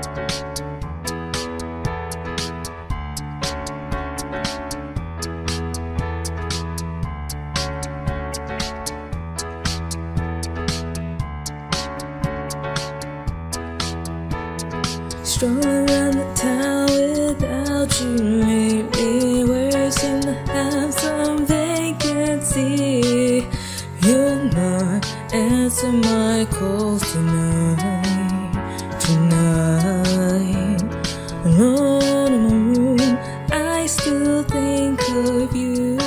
Stroll around the town without you made me worse. Seem to have some vacancy. You'll not answer my calls tonight. Alone in my room, I still think of you.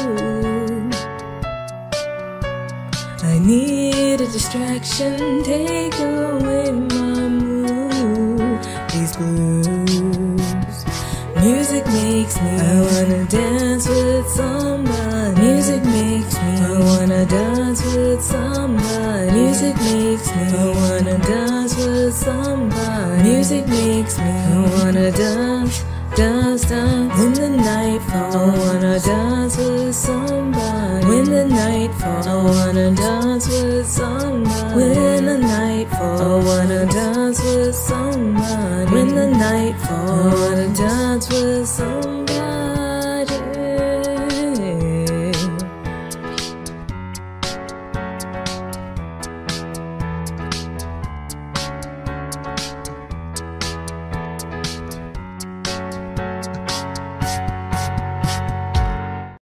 I need a distraction, take away my mood. These blues. Music makes me I wanna dance with somebody. Music makes me I wanna dance with somebody. Music makes me I wanna dance with somebody. Music makes me I wanna dance, dance, dance. When the night falls, I wanna dance with somebody. When the night falls, I wanna dance with somebody. When the night falls, I wanna dance with somebody. When the night falls,